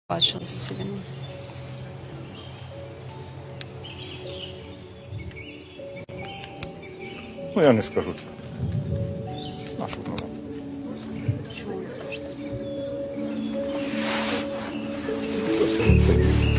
бачила за цю війну. Ну, я не скажу це. Нашу громаду. Чому не скажете? Хто це?